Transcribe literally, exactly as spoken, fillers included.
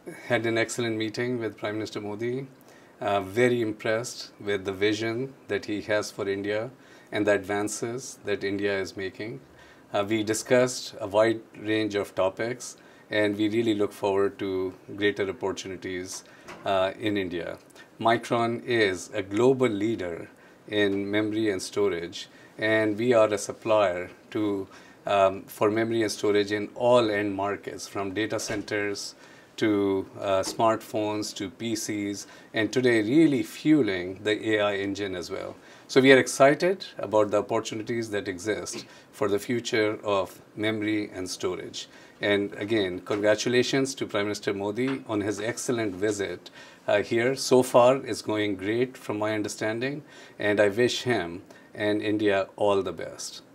had an excellent meeting with Prime Minister Modi. Uh, very impressed with the vision that he has for India and the advances that India is making. Uh, we discussed a wide range of topics, and we really look forward to greater opportunities uh, in India. Micron is a global leader in memory and storage, and we are a supplier to um, for memory and storage in all end markets, from data centers to uh, smartphones to P Cs, and today really fueling the A I engine as well. So we are excited about the opportunities that exist for the future of memory and storage. And again, congratulations to Prime Minister Modi on his excellent visit uh, here. So far, it's going great from my understanding, and I wish him and India all the best.